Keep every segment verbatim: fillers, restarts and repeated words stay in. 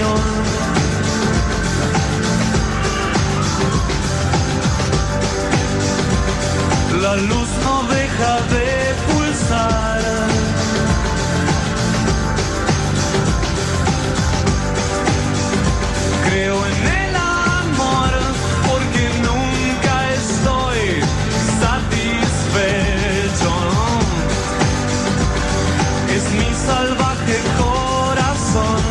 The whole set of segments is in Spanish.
pasión. La luz no deja de pulsar. Creo en el amor porque nunca estoy satisfecho. Es mi salvaje corazón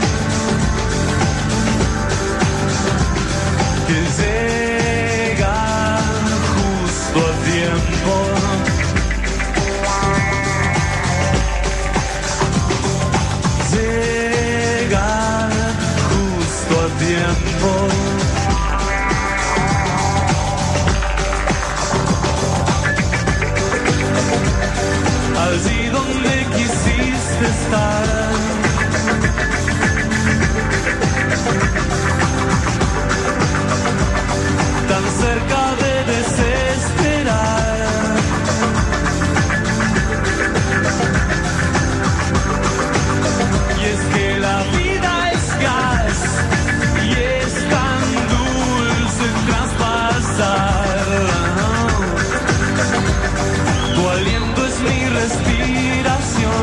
que llega justo a tiempo. Llega justo a tiempo. Allí donde quisiste estar, tan cerca de desesperar. Y es que la vida es gas y es tan dulce traspasar. Tu aliento es mi respiración,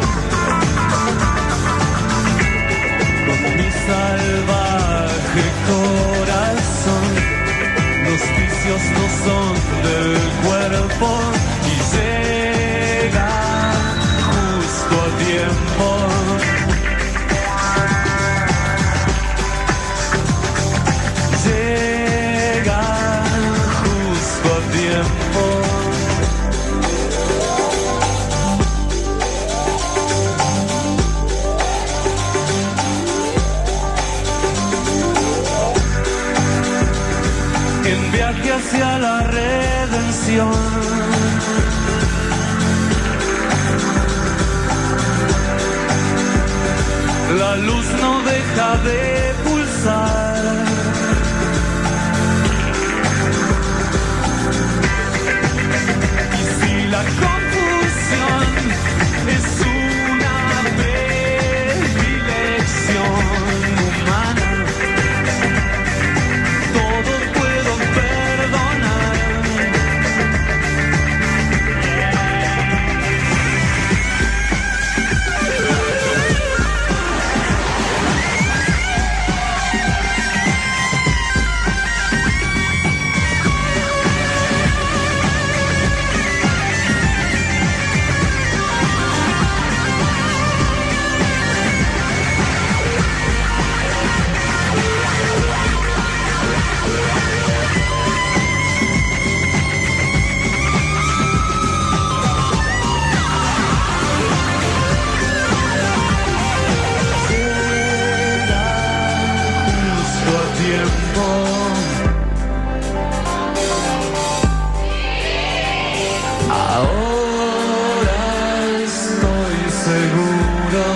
con mi salvaje corazón. Los vicios no son del cuerpo y llega justo a tiempo. Llega justo a tiempo. En viaje hacia la redención, la luz no deja de pulsar. Y si la confusión es una predilección humana, todo puedo perdonar. Ahora estoy seguro.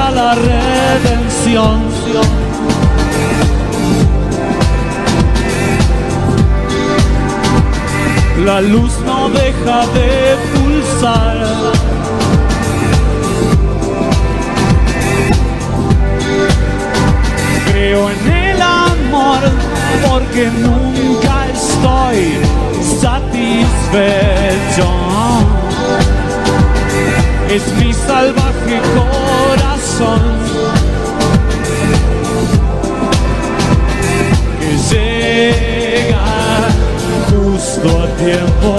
hacia la redención. La luz no deja de pulsar. Creo en el amor porque nunca estoy satisfecho. Es mi salvaje corazón que llega justo a tiempo.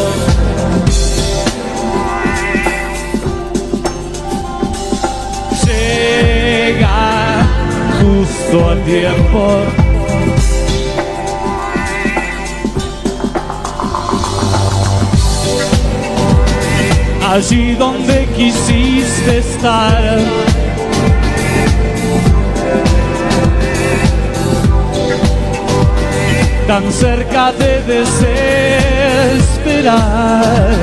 Llega justo a tiempo. Allí donde quisiste estar, tan cerca de desesperar.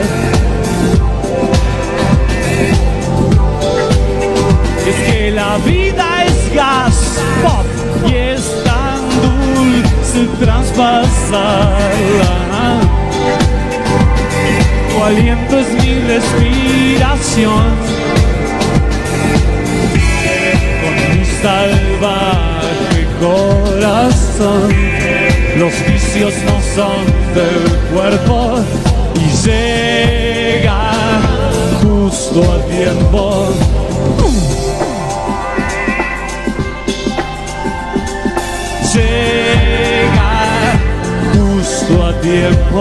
Es que la vida es gas pop y es tan dulce traspasarla. Tu aliento es mi respiración, con mi salvaje corazón. Los vicios no son del cuerpo y llega justo a tiempo. Llega justo a tiempo.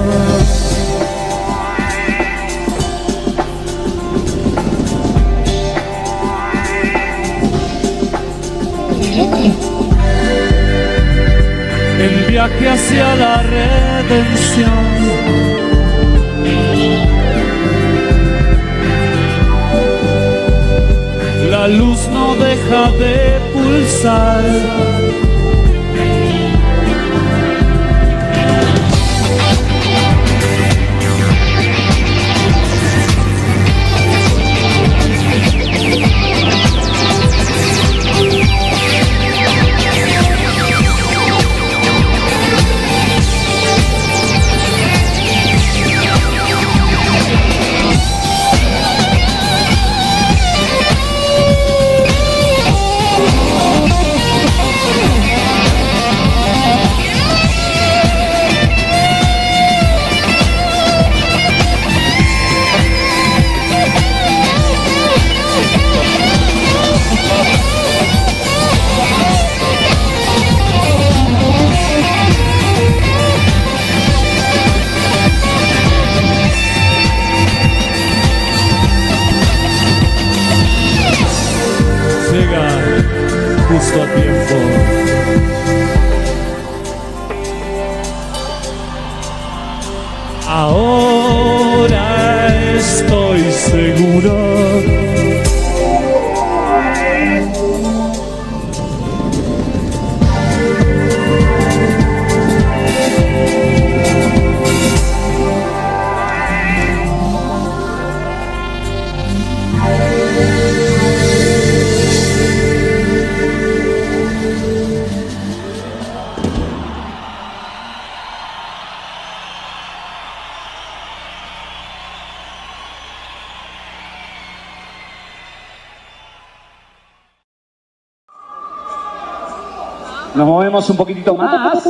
El viaje hacia la redención. La luz no deja de pulsar. Justo a tiempo. Ahora estoy seguro. Nos movemos un poquitito más.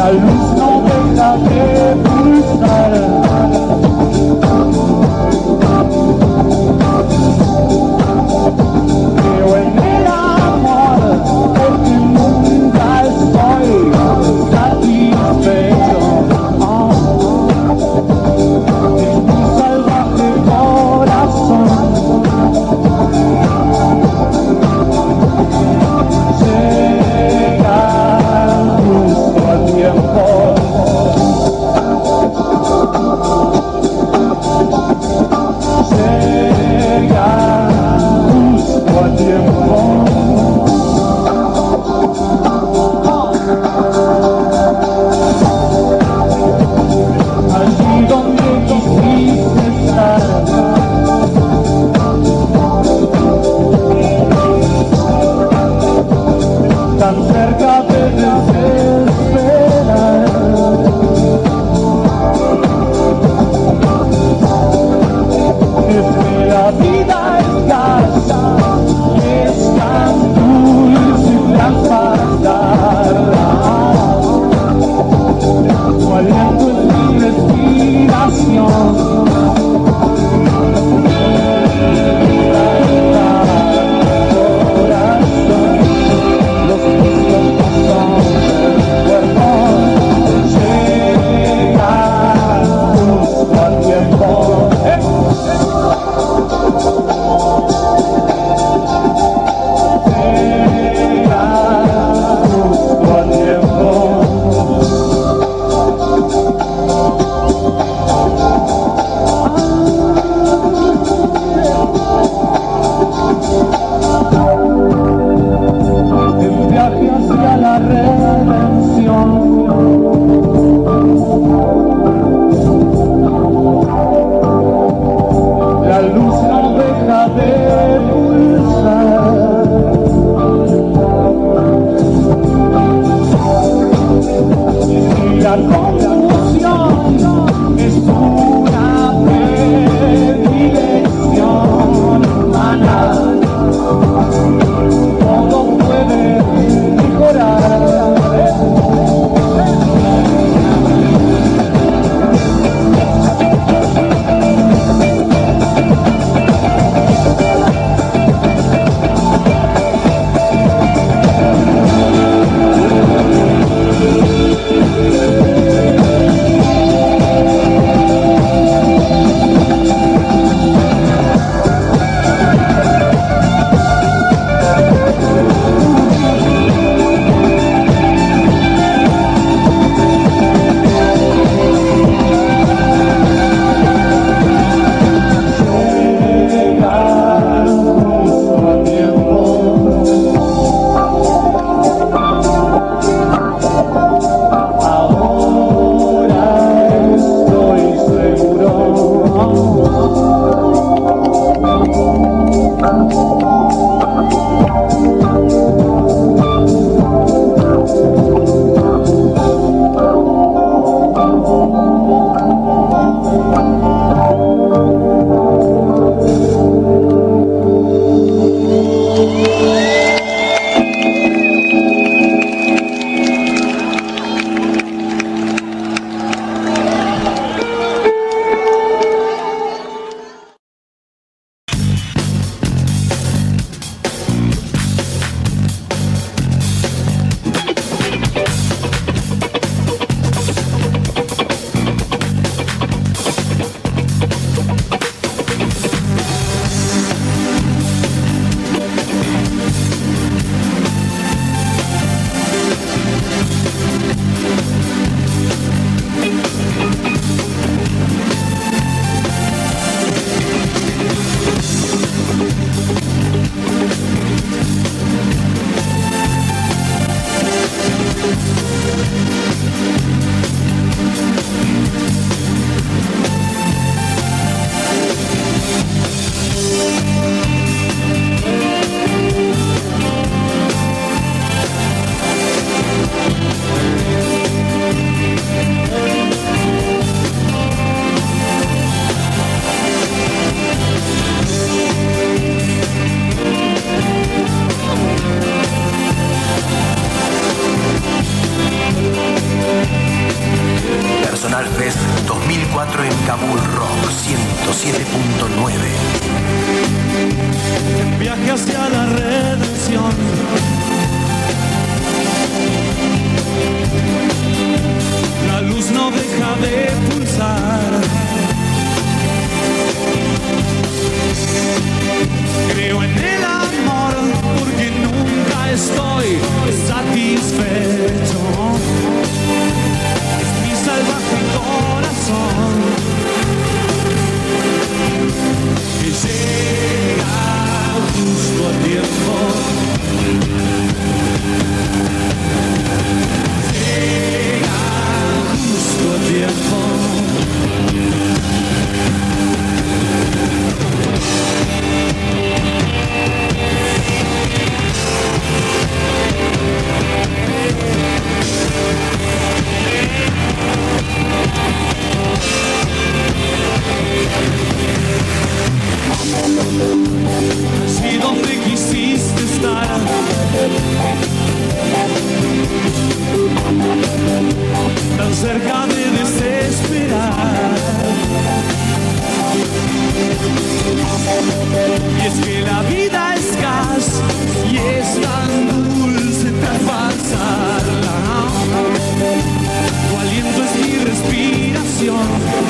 la luz no deja de pulsar. Creo en el amor porque nunca estoy satisfecho. Oh, en mi salvaje corazón llega justo a tiempo. International Fest dos mil cuatro en Kabul Rock ciento siete punto nueve. Viaje hacia la redención. La luz no deja de pulsar. Creo en el amor porque nunca estoy satisfecho. Es mi salvaje corazón que llega justo a tiempo. Llega justo a tiempo. Si donde quisiste estar, tan cerca de desesperar. Y es que la vida es gas y es tan dulce traspasarla. Tu aliento es mi respiración,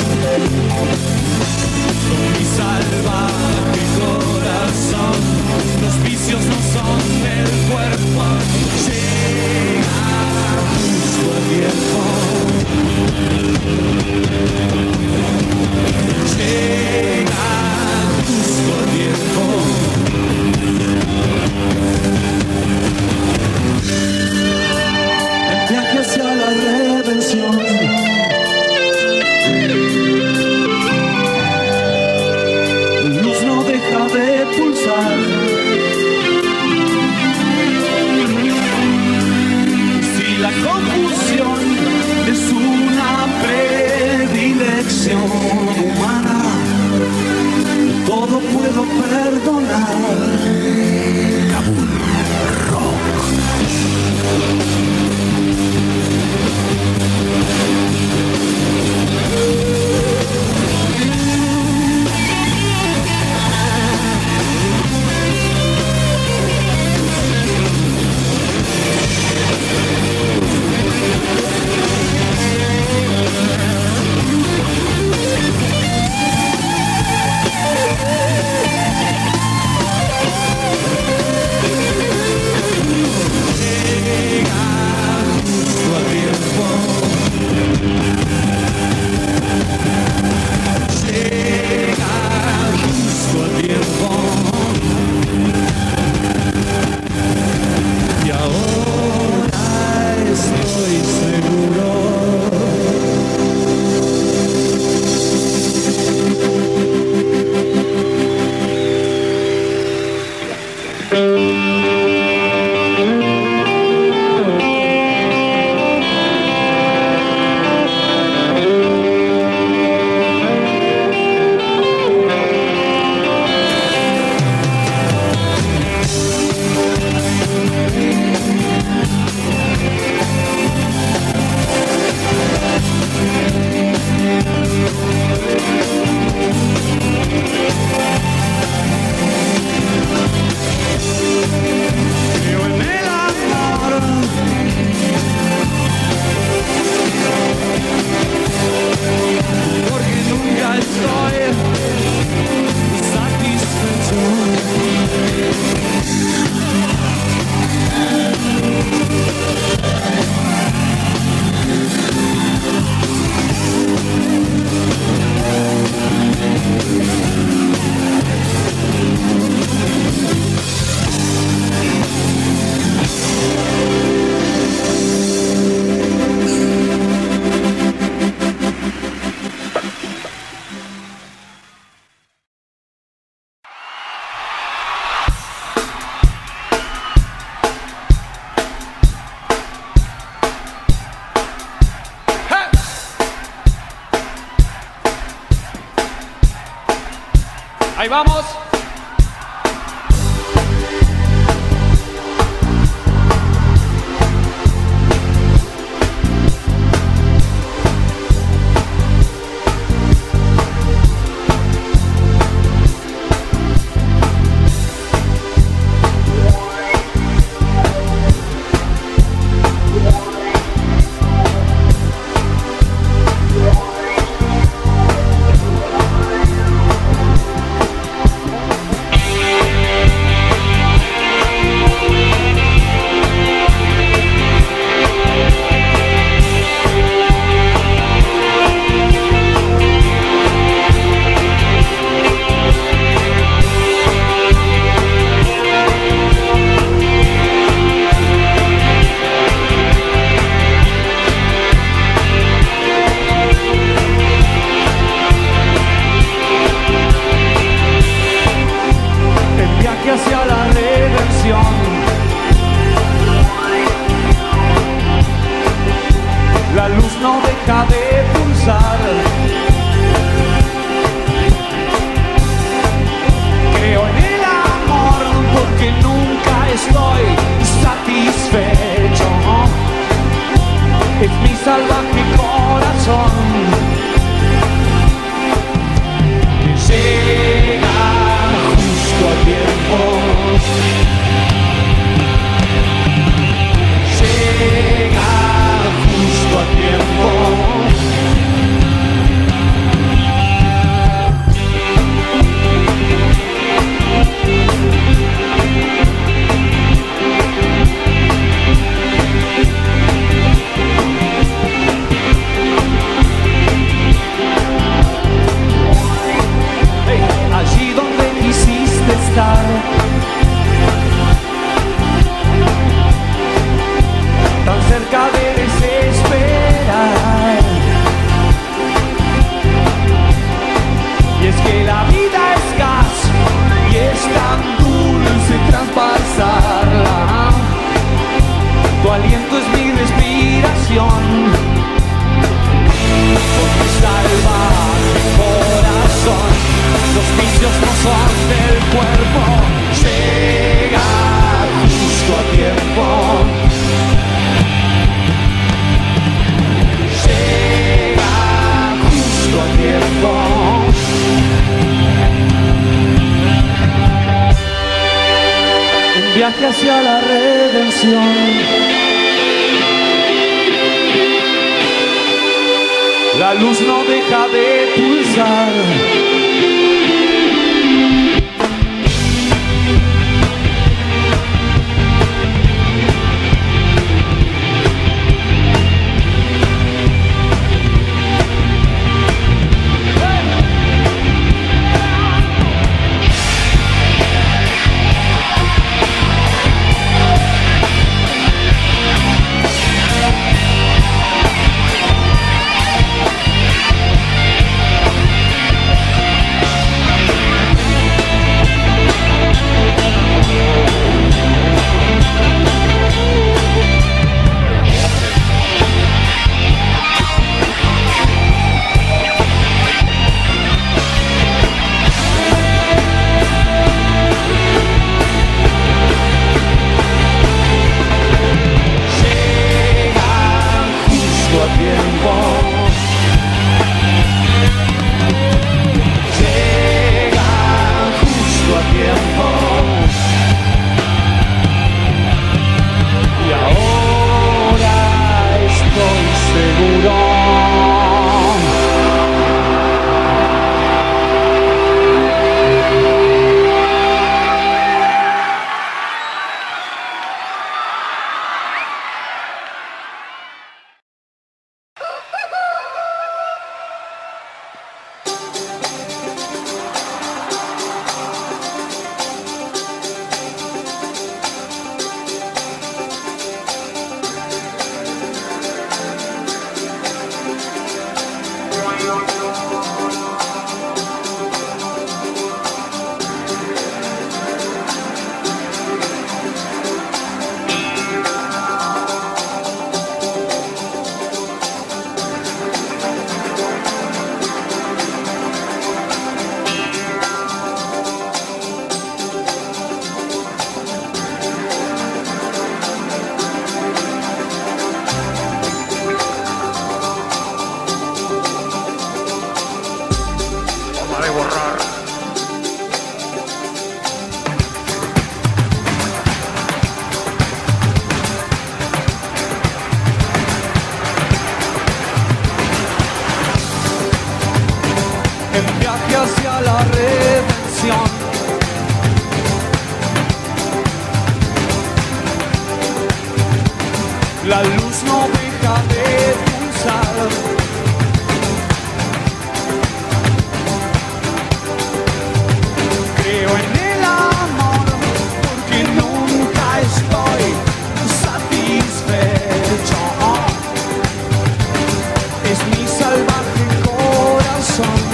con mi salvaje corazón. Los vicios no son del cuerpo. Llega justo a tiempo. Llega justo a tiempo. El viaje hacia la redención. De pulsar. Si la confusión es una predilección humana, todo puedo perdonar. Kabul Rock. Ahí vamos. deja de pulsar. Creo en el amor porque nunca estoy satisfecho. Es mi salvaje corazón que llega justo a tiempo. Llega justo a tiempo. Allí donde quisiste estar, tan cerca de desesperar. Y es que la vida es gas y es tan dulce traspasarla. Tu aliento es mi respiración, con mi salvaje corazón. Los vicios no son del cuerpo, llega justo a tiempo. Llega justo a tiempo. Un viaje hacia la redención. La luz no deja de pulsar. La luz no deja de pulsar. Creo en el amor porque nunca estoy satisfecho. Es mi salvaje corazón.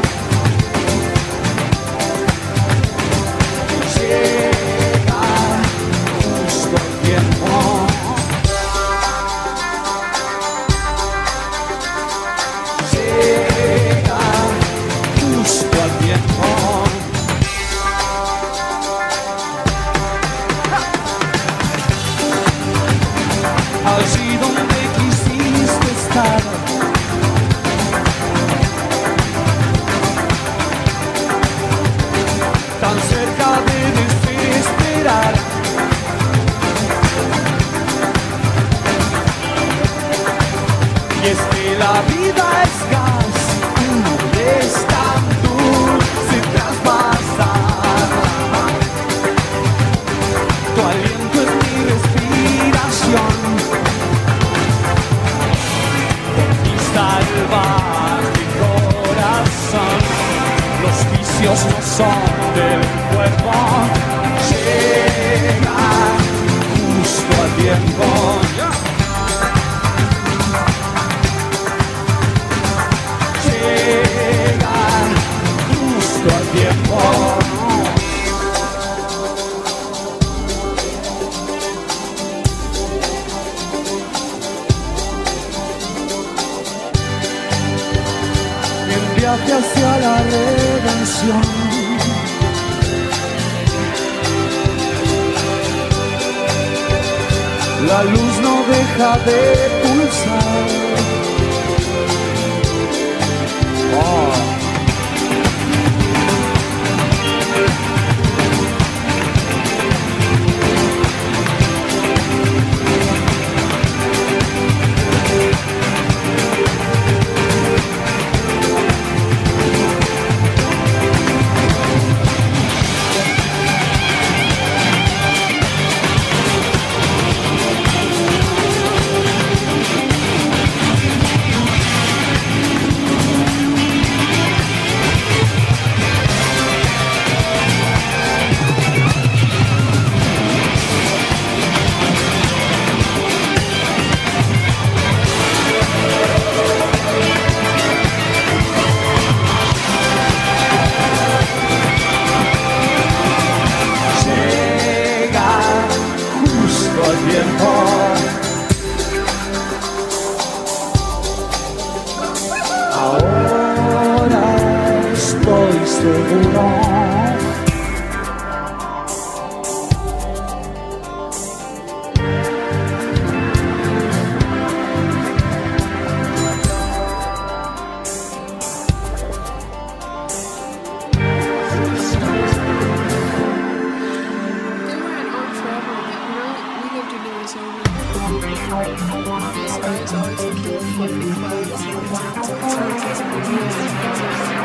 Llega justo el tiempo. Y es que la vida es gas, es tan dulce traspasar. Tu aliento es mi respiración. Conquista el salvaje corazón. Los vicios no son del cuerpo. Llega justo a tiempo. Llega justo a tiempo. El viaje hacia la redención. La luz no deja de pulsar. Oh. Ahora estoy seguro. Always looking for fluffy clothes.